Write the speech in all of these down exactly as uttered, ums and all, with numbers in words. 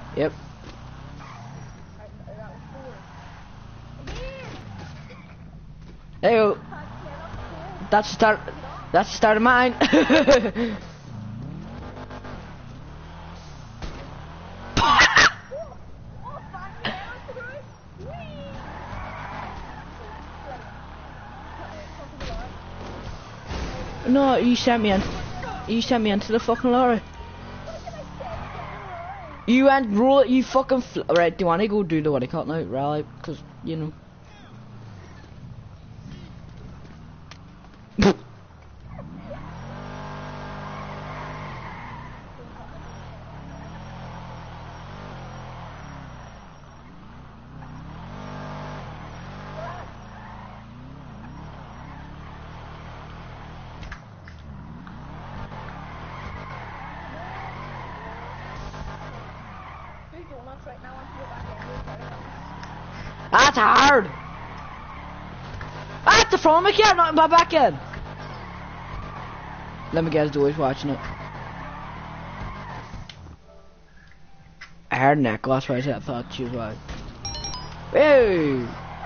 Yep. There you go. That's the start. That's the start of mine. No, you sent me in. You sent me into the fucking lorry. You went roll. You fucking fl right. Do you want to go do the what I call now rally? Because you know. That's hard. That's the front of me, not in my back end. Let me guess, Joey's watching it. I heard an echo, that's why I said I thought she was right. Hey!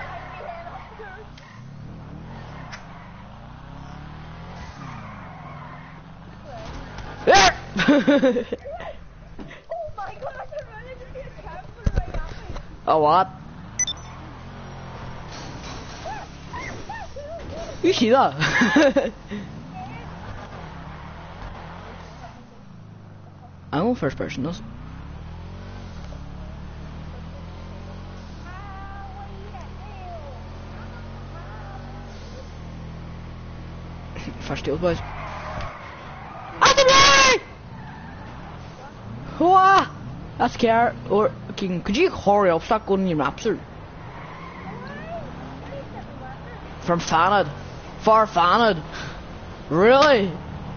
Oh, what? You see that? I'm going first person, this. First deal, boys. Anthony! What? That's scary. Or can, could you hurry up? Stop going in your maps, sir. From Fanad. Far Fanad. Really?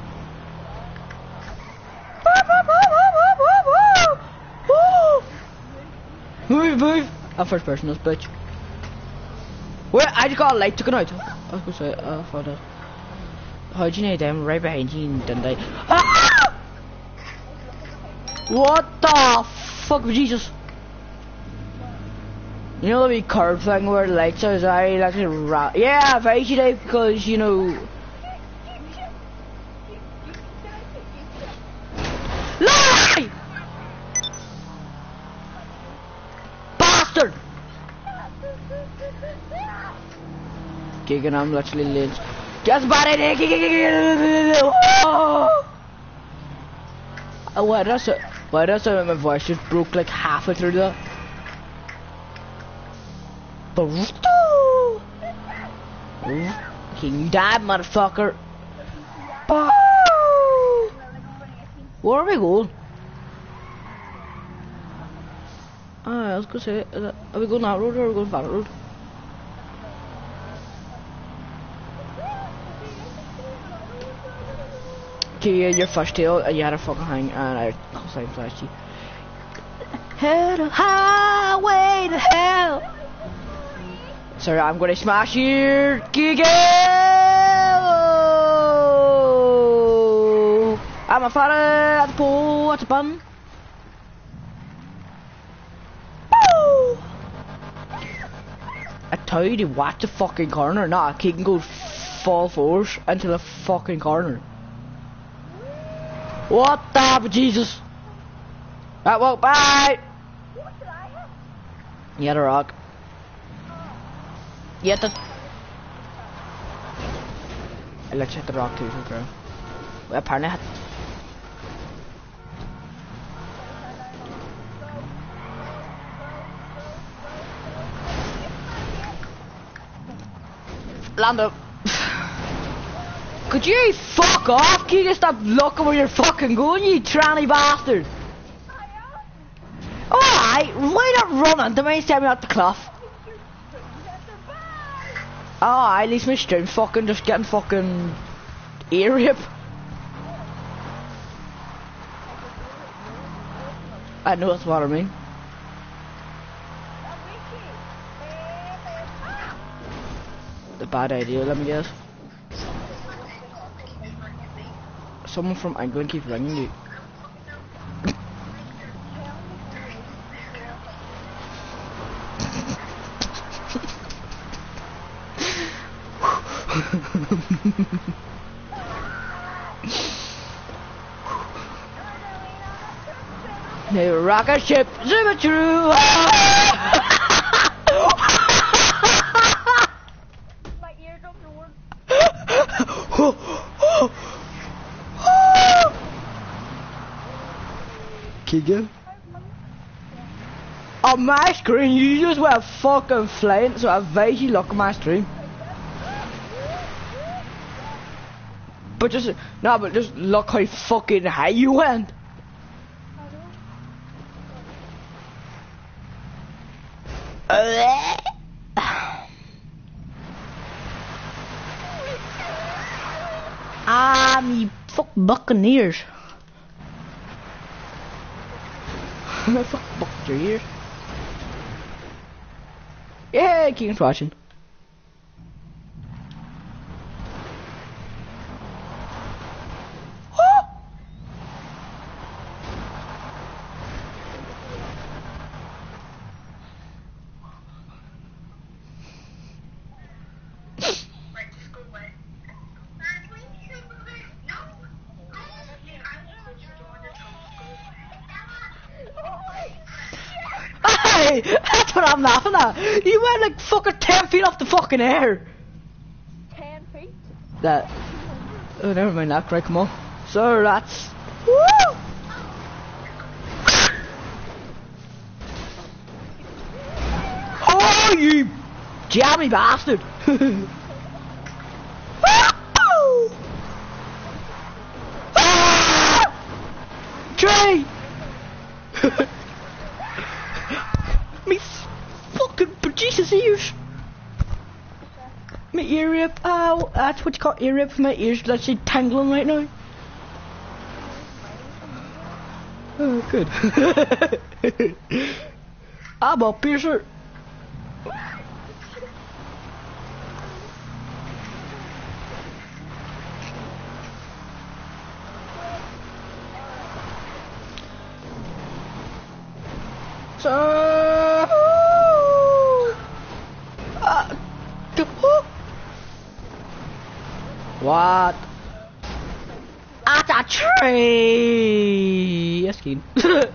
Move, move. I'm first person, this bitch. Wait, I just got a light taken out. I was gonna say, uh, I found out. How'd you know them right behind you, didn't I? Ah! What the fuck, Jesus? You know the wee curve thing where the lights are, I like to ra- yeah, very today because, you know. Lie! Bastard! Gigging, I'm literally lynched. Just bought it! Oh, why does it? Why does it? My voice just broke like halfway through that. Can you die, motherfucker? Where are we going? Ah, I was gonna say, is that, are we going that road or are we going that road? Okay, you're first tail and you had a fucking hang and I sign flashed you. Head a highway to hell. Sorry, I'm gonna smash you, Giggle! I'm a father at the pool, at the bum. Woo! I told you, watch the fucking corner. Nah, he can go full force into the fucking corner. What the Jesus? Right, well, bye! You had a rock. You had the... I let you hit the rock too, bro. Well, apparently I had... Lando. Could you fuck off? Can you just stop looking where you're fucking going, you tranny bastard? Alright, why not run into me and send me out the cloth? Oh, at least my stream fucking just getting fucking ear rip. I know that's what I mean. The bad idea, let me guess. Someone from England keeps ringing you. No rocket ship, zoom it through. My eardrums are warm. Keegan? On my screen, you just went fucking flying, so I advise you look at my stream. But just, no, but just look how fucking high you went. Ah, me fuck Buccaneers. Fuck Buccaneers. Yeah, Keegan's watching. That's what I'm laughing at. You went like fucking ten feet off the fucking air. Ten feet? That. Oh, never mind that. Right, come on. So that's. Woo! Oh, you jammy bastard! Trey! Me fucking Jesus ears! My ear rip, ow, that's what you call ear rip. My ears literally tangling right now. Oh, good. I'm a piercer. So, uh, what? At a tree. Yes, kid.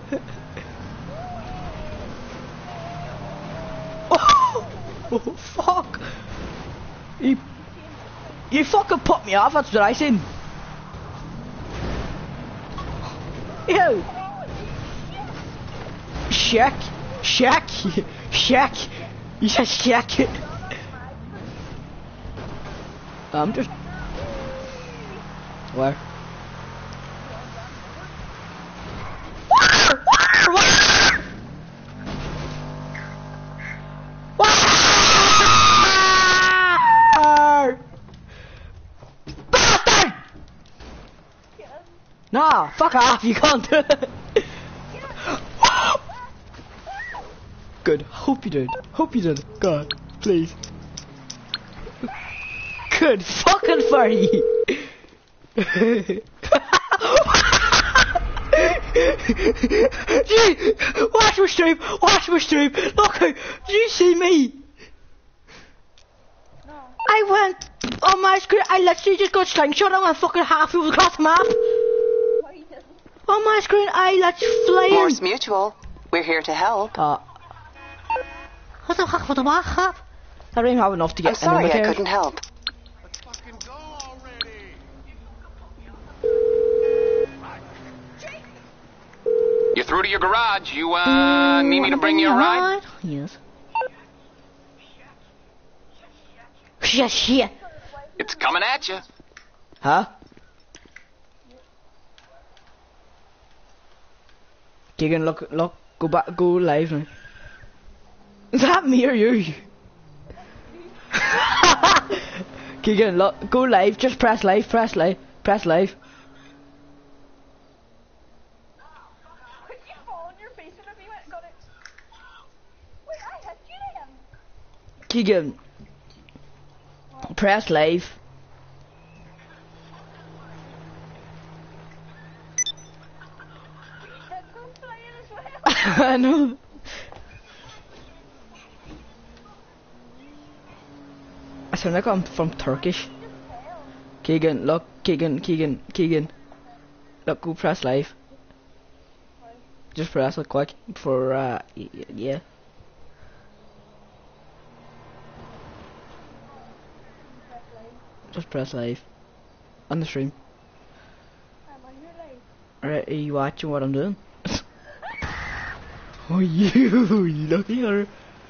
Oh, oh, fuck! You, you fucking put me off. That's what I said. Ew. Shack, shack, shack. You said shack. I'm just. Where? Bastard! Nah, fuck off. You can't do it. Good. Hope you did. Hope you did. God, please. Good fucking for you. Gee, watch my stream. Watch my stream. Look, do you see me? No. I went on my screen. I literally just got slingshot. I went fucking halfway across the map. On my screen, I literally flying. Morse Mutual. We're here to help. Uh, What the fuck? What the fuck? I don't even have enough to get. I'm sorry, I in couldn't help. Let's fucking go already. You're through to your garage. You uh need me to bring you a ride? Yes. Shit, shit. It's coming at you. Huh? Keegan, look, look, go back, go live now. Is that me or you? Keegan, look, go live, just press live, press live, press live. Could you fall on your face whenever you went and got it? Wait, I hit you then. Keegan, press live. Headphones playing as well. I know. I sound like I'm from Turkish. Keegan, look, Keegan, Keegan, Keegan. Look, go press live. Just press it quick for uh y y yeah. Just press live on the stream. I'm on your life. Alright, are you watching what I'm doing? Oh you, you lucky her.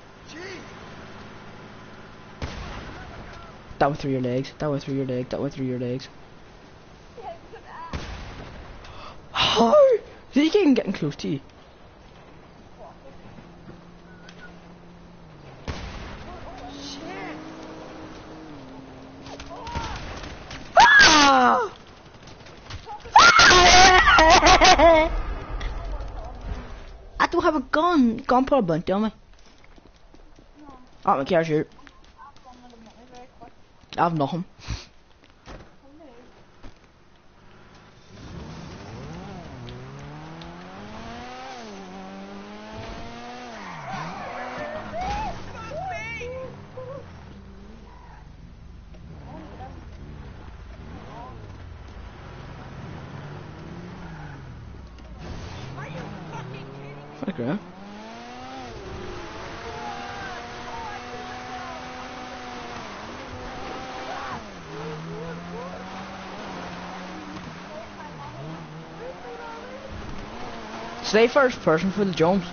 That went through your legs. That went through your leg. That went through your legs. Yeah, it's an ass. How? Is he even getting close to you? Ah! I don't have a gun. Gun put a bounty on me. Oh, my car shoot. I have nothing. Okay. Stay first person for the jumps.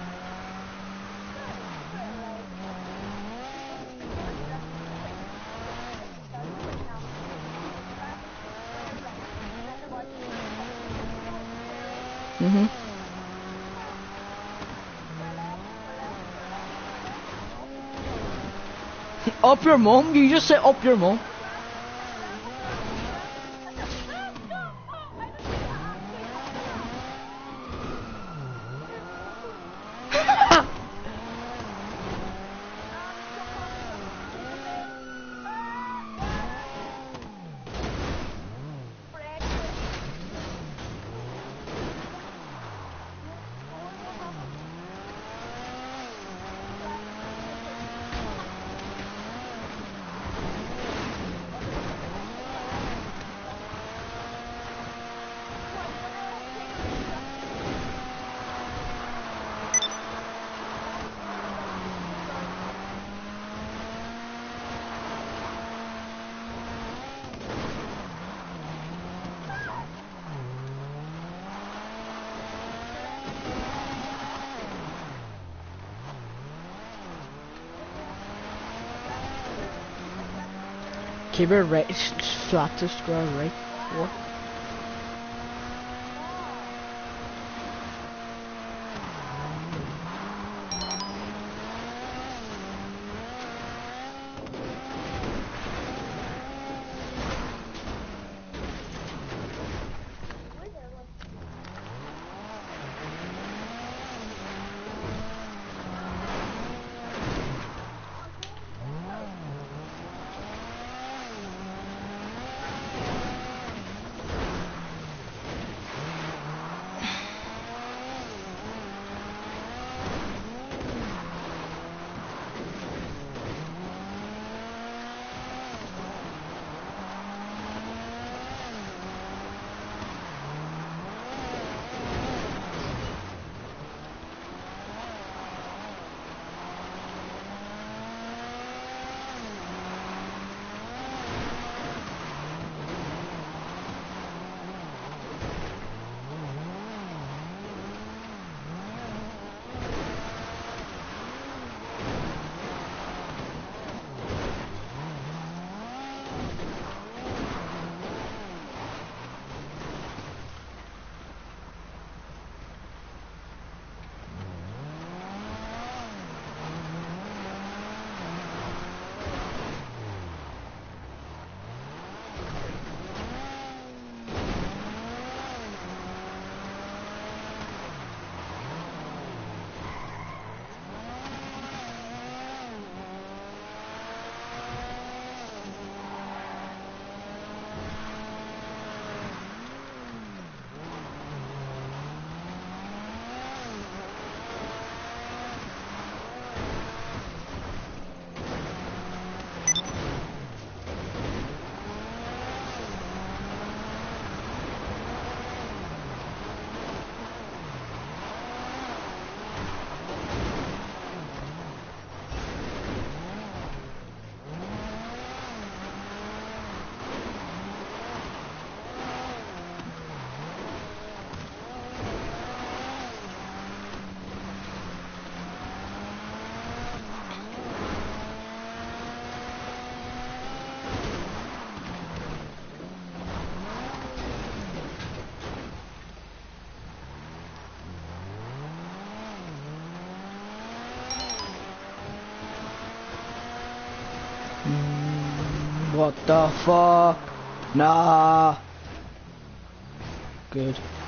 Mhm. Up your mum? You just say up your mum. Keyboard right, flat to scroll right. What? What the fuck? Nah. Good.